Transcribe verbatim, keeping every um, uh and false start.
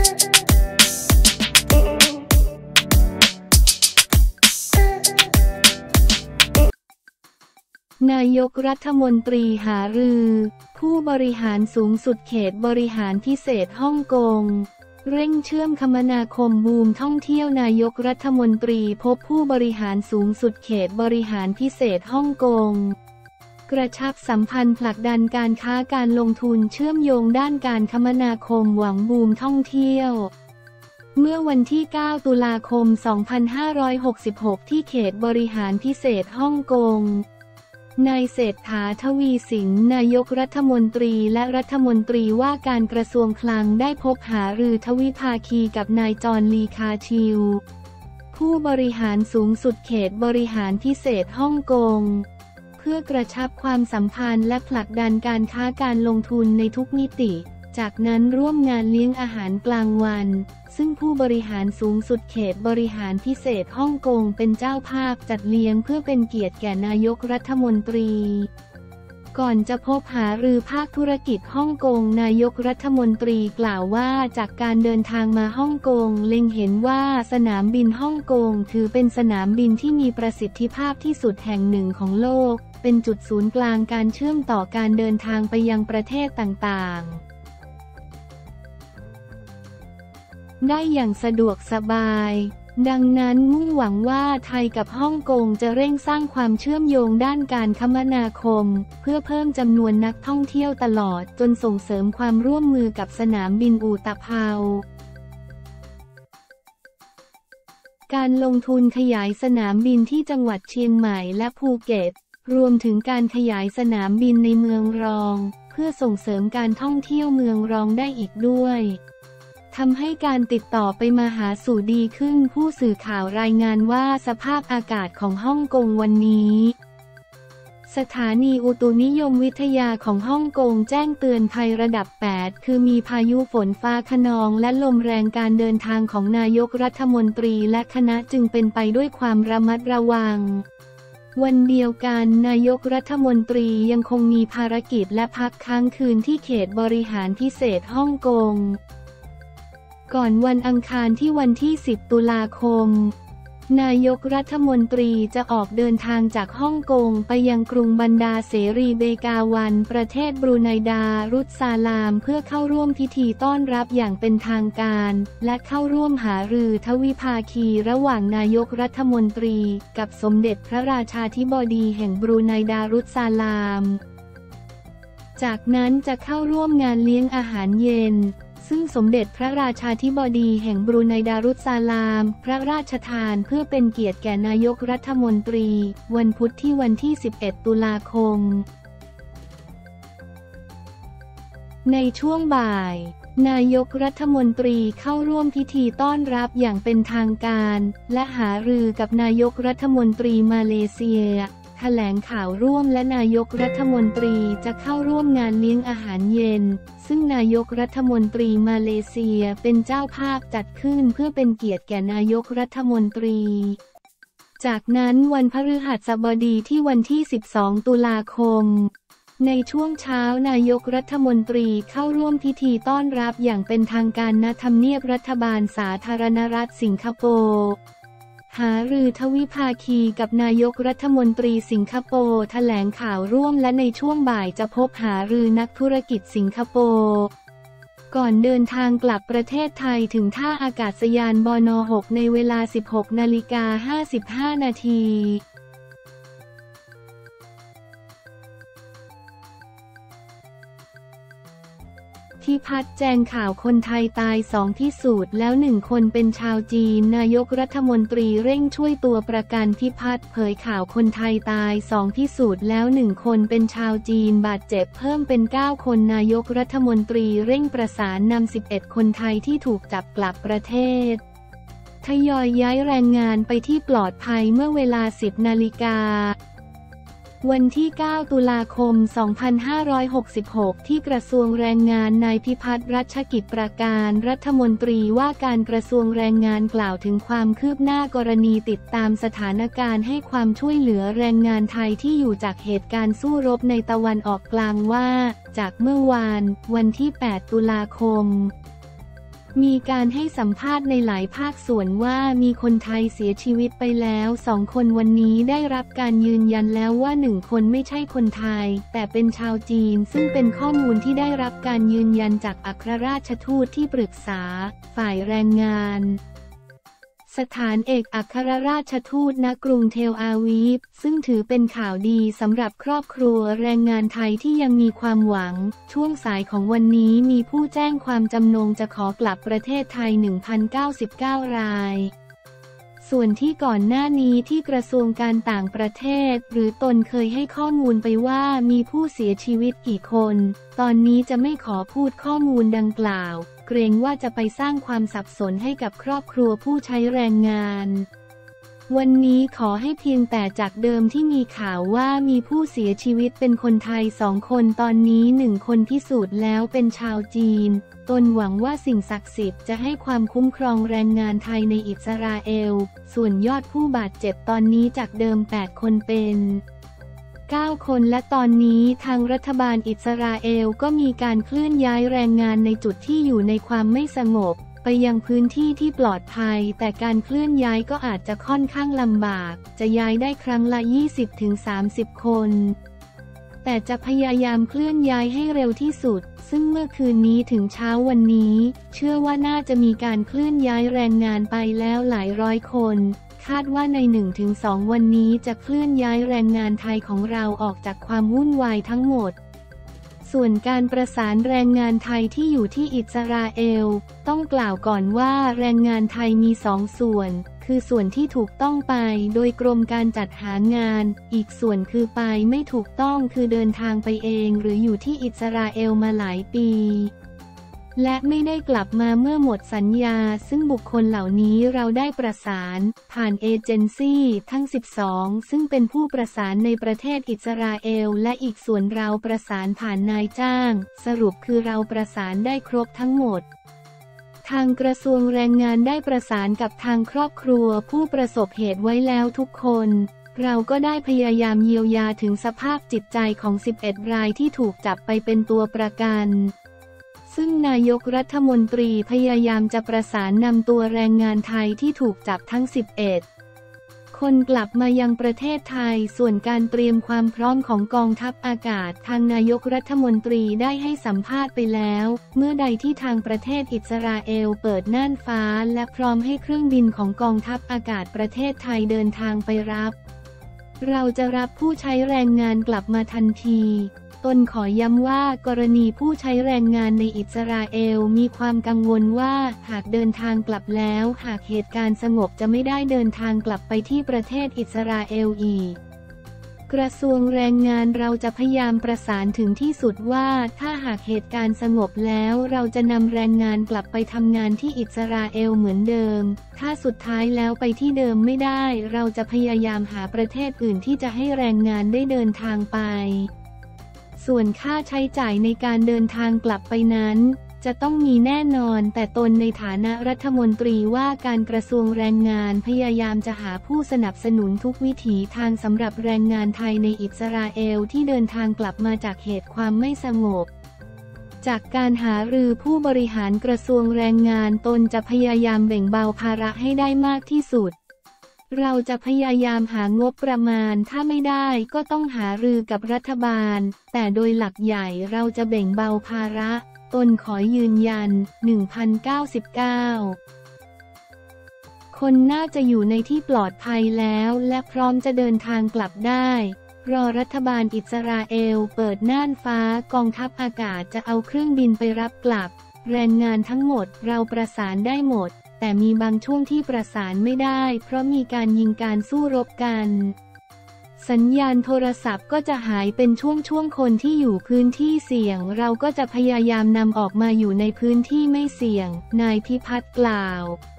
นายกรัฐมนตรีหารือผู้บริหารสูงสุดเขตบริหารพิเศษฮ่องกงเร่งเชื่อมคมนาคมบูมท่องเที่ยวนายกรัฐมนตรีพบผู้บริหารสูงสุดเขตบริหารพิเศษฮ่องกงกระชับสัมพันธ์ผลักดันการค้าการลงทุนเชื่อมโยงด้านการคมนาคมหวังบูมท่องเที่ยวเมื่อวันที่เก้าตุลาคมสองพันห้าร้อยหกสิบหกที่เขตบริหารพิเศษฮ่องกงนายเศรษฐา ทวีสินนายกรัฐมนตรีและรัฐมนตรีว่าการกระทรวงคลังได้พบหารือทวิภาคีกับนายจอห์น ลีคาชิวผู้บริหารสูงสุดเขตบริหารพิเศษฮ่องกงเพื่อกระชับความสัมพันธ์และผลักดันการค้าการลงทุนในทุกมิติจากนั้นร่วมงานเลี้ยงอาหารกลางวันซึ่งผู้บริหารสูงสุดเขตบริหารพิเศษฮ่องกงเป็นเจ้าภาพจัดเลี้ยงเพื่อเป็นเกียรติแก่นายกรัฐมนตรีก่อนจะพบหารือภาคธุรกิจฮ่องกงนายกรัฐมนตรีกล่าวว่าจากการเดินทางมาฮ่องกงเล็งเห็นว่าสนามบินฮ่องกงถือเป็นสนามบินที่มีประสิทธิภาพที่สุดแห่งหนึ่งของโลกเป็นจุดศูนย์กลางการเชื่อมต่อการเดินทางไปยังประเทศต่างๆได้อย่างสะดวกสบายดังนั้นมุ่งหวังว่าไทยกับฮ่องกงจะเร่งสร้างความเชื่อมโยงด้านการคมนาคมเพื่อเพิ่มจำนวนนักท่องเที่ยวตลอดจนส่งเสริมความร่วมมือกับสนามบินอู่ตะเภาการลงทุนขยายสนามบินที่จังหวัดเชียงใหม่และภูเก็ตรวมถึงการขยายสนามบินในเมืองรองเพื่อส่งเสริมการท่องเที่ยวเมืองรองได้อีกด้วยทำให้การติดต่อไปมาหาสู่ดีขึ้นผู้สื่อข่าวรายงานว่าสภาพอากาศของฮ่องกงวันนี้สถานีอุตุนิยมวิทยาของฮ่องกงแจ้งเตือนภัยระดับแปดคือมีพายุฝนฟ้าคะนองและลมแรงการเดินทางของนายกรัฐมนตรีและคณะจึงเป็นไปด้วยความระมัดระวังวันเดียวกันนายกรัฐมนตรียังคงมีภารกิจและพักค้างคืนที่เขตบริหารพิเศษฮ่องกงก่อนวันอังคารที่วันที่สิบตุลาคมนายกรัฐมนตรีจะออกเดินทางจากฮ่องกงไปยังกรุงบันดาเสรีเบกาวันประเทศบรูไนดารุสซาลามเพื่อเข้าร่วมพิธีต้อนรับอย่างเป็นทางการและเข้าร่วมหารือทวิภาคีระหว่างนายกรัฐมนตรีกับสมเด็จพระราชาธิบดีแห่งบรูไนดารุสซาลามจากนั้นจะเข้าร่วมงานเลี้ยงอาหารเย็นซึ่งสมเด็จพระราชาธิบดีแห่งบรูไนดารุสซาลามพระราชทานเพื่อเป็นเกียรติแก่นายกรัฐมนตรีวันพุธที่วันที่สิบเอ็ดตุลาคมในช่วงบ่ายนายกรัฐมนตรีเข้าร่วมพิธีต้อนรับอย่างเป็นทางการและหารือกับนายกรัฐมนตรีมาเลเซียแถลงข่าวร่วมและนายกรัฐมนตรีจะเข้าร่วมงานเลี้ยงอาหารเย็นซึ่งนายกรัฐมนตรีมาเลเซียเป็นเจ้าภาพจัดขึ้นเพื่อเป็นเกียรติแก่นายกรัฐมนตรีจากนั้นวันพฤหัสบดีที่วันที่สิบสองตุลาคมในช่วงเช้านายกรัฐมนตรีเข้าร่วมพิธีต้อนรับอย่างเป็นทางการณทำเนียบรัฐบาลสาธารณรัฐสิงคโปร์หารือทวิภาคีกับนายกรัฐมนตรีสิงคโปร์แถลงข่าวร่วมและในช่วงบ่ายจะพบหารือนักธุรกิจสิงคโปร์ก่อนเดินทางกลับประเทศไทยถึงท่าอากาศยานบน.หกในเวลา สิบหกนาฬิกาห้าสิบห้านาทีพิพัฒน์แจงข่าวคนไทยตายสองพิสูจน์แล้วหนึ่งคนเป็นชาวจีนนายกรัฐมนตรีเร่งช่วยตัวประกันพิพัฒน์เผยข่าวคนไทยตายสองพิสูจน์แล้วหนึ่งคนเป็นชาวจีนบาดเจ็บเพิ่มเป็นเก้าคนนายกรัฐมนตรีเร่งประสานนำสิบเอ็ดคนไทยที่ถูกจับกลับประเทศทยอยย้ายแรงงานไปที่ปลอดภัยเมื่อเวลาสิบนาฬิกาวันที่เก้าตุลาคมสองพันห้าร้อยหกสิบหกที่กระทรวงแรงงานนายพิพัฒน์รัชกิจประการรัฐมนตรีว่าการกระทรวงแรงงานกล่าวถึงความคืบหน้ากรณีติดตามสถานการณ์ให้ความช่วยเหลือแรงงานไทยที่อยู่จากเหตุการณ์สู้รบในตะวันออกกลางว่าจากเมื่อวานวันที่แปดตุลาคมมีการให้สัมภาษณ์ในหลายภาคส่วนว่ามีคนไทยเสียชีวิตไปแล้วสองคนวันนี้ได้รับการยืนยันแล้วว่าหนึ่งคนไม่ใช่คนไทยแต่เป็นชาวจีนซึ่งเป็นข้อมูลที่ได้รับการยืนยันจากอัครราชทูตที่ปรึกษาฝ่ายแรงงานสถานเอกอัครราชทูตณกรุงเทลอาวีฟซึ่งถือเป็นข่าวดีสำหรับครอบครัวแรงงานไทยที่ยังมีความหวังช่วงสายของวันนี้มีผู้แจ้งความจำนงจะขอกลับประเทศไทย หนึ่งพันเก้าสิบเก้า รายส่วนที่ก่อนหน้านี้ที่กระทรวงการต่างประเทศหรือตนเคยให้ข้อมูลไปว่ามีผู้เสียชีวิตกี่คนตอนนี้จะไม่ขอพูดข้อมูลดังกล่าวเกรงว่าจะไปสร้างความสับสนให้กับครอบครัวผู้ใช้แรงงานวันนี้ขอให้เพียงแต่จากเดิมที่มีข่าวว่ามีผู้เสียชีวิตเป็นคนไทยสองคนตอนนี้หนึ่งคนพิสูจน์แล้วเป็นชาวจีนตนหวังว่าสิ่งศักดิ์สิทธิ์จะให้ความคุ้มครองแรงงานไทยในอิสราเอลส่วนยอดผู้บาดเจ็บตอนนี้จากเดิมแปดคนเป็นเก้าคนและตอนนี้ทางรัฐบาลอิสราเอลก็มีการเคลื่อนย้ายแรงงานในจุดที่อยู่ในความไม่สงบไปยังพื้นที่ที่ปลอดภัยแต่การเคลื่อนย้ายก็อาจจะค่อนข้างลำบากจะย้ายได้ครั้งละ ยี่สิบถึงสามสิบ คนแต่จะพยายามเคลื่อนย้ายให้เร็วที่สุดซึ่งเมื่อคืนนี้ถึงเช้าวันนี้เชื่อว่าน่าจะมีการเคลื่อนย้ายแรงงานไปแล้วหลายร้อยคนคาดว่าใน หนึ่งถึงสอง วันนี้จะเคลื่อนย้ายแรงงานไทยของเราออกจากความวุ่นวายทั้งหมดส่วนการประสานแรงงานไทยที่อยู่ที่อิสราเอลต้องกล่าวก่อนว่าแรงงานไทยมีสองส่วนคือส่วนที่ถูกต้องไปโดยกรมการจัดหางานอีกส่วนคือไปไม่ถูกต้องคือเดินทางไปเองหรืออยู่ที่อิสราเอลมาหลายปีและไม่ได้กลับมาเมื่อหมดสัญญาซึ่งบุคคลเหล่านี้เราได้ประสานผ่านเอเจนซี่ทั้งสิบสองซึ่งเป็นผู้ประสานในประเทศอิสราเอลและอีกส่วนเราประสานผ่านนายจ้างสรุปคือเราประสานได้ครบทั้งหมดทางกระทรวงแรงงานได้ประสานกับทางครอบครัวผู้ประสบเหตุไว้แล้วทุกคนเราก็ได้พยายามเยียวยาถึงสภาพจิตใจของสิบเอ็ดรายที่ถูกจับไปเป็นตัวประกันซึ่งนายกรัฐมนตรีพยายามจะประสานนำตัวแรงงานไทยที่ถูกจับทั้งสิบเอ็ดคนกลับมายังประเทศไทยส่วนการเตรียมความพร้อมของกองทัพอากาศทางนายกรัฐมนตรีได้ให้สัมภาษณ์ไปแล้วเมื่อใดที่ทางประเทศอิสราเอลเปิดน่านฟ้าและพร้อมให้เครื่องบินของกองทัพอากาศประเทศไทยเดินทางไปรับเราจะรับผู้ใช้แรงงานกลับมาทันทีตนขอย้ำว่ากรณีผู้ใช้แรงงานในอิสราเอลมีความกังวลว่าหากเดินทางกลับแล้วหากเหตุการณ์สงบจะไม่ได้เดินทางกลับไปที่ประเทศอิสราเอลอีกกระทรวงแรงงานเราจะพยายามประสานถึงที่สุดว่าถ้าหากเหตุการณ์สงบแล้วเราจะนำแรงงานกลับไปทำงานที่อิสราเอลเหมือนเดิมถ้าสุดท้ายแล้วไปที่เดิมไม่ได้เราจะพยายามหาประเทศอื่นที่จะให้แรงงานได้เดินทางไปส่วนค่าใช้จ่ายในการเดินทางกลับไปนั้นจะต้องมีแน่นอนแต่ตนในฐานะรัฐมนตรีว่าการกระทรวงแรงงานพยายามจะหาผู้สนับสนุนทุกวิถีทางสำหรับแรงงานไทยในอิสราเอลที่เดินทางกลับมาจากเหตุความไม่สงบจากการหารือผู้บริหารกระทรวงแรงงานตนจะพยายามแบ่งเบาภาระให้ได้มากที่สุดเราจะพยายามหางบประมาณถ้าไม่ได้ก็ต้องหารือกับรัฐบาลแต่โดยหลักใหญ่เราจะแบ่งเบาภาระตนขอยืนยัน หนึ่งพันเก้าสิบเก้า คนน่าจะอยู่ในที่ปลอดภัยแล้วและพร้อมจะเดินทางกลับได้รอรัฐบาลอิสราเอลเปิดน่านฟ้ากองทัพอากาศจะเอาเครื่องบินไปรับกลับแรงงานทั้งหมดเราประสานได้หมดแต่มีบางช่วงที่ประสานไม่ได้เพราะมีการยิงการสู้รบกันสัญญาณโทรศัพท์ก็จะหายเป็นช่วงๆคนที่อยู่พื้นที่เสี่ยงเราก็จะพยายามนำออกมาอยู่ในพื้นที่ไม่เสี่ยงนายพิพัฒน์กล่าว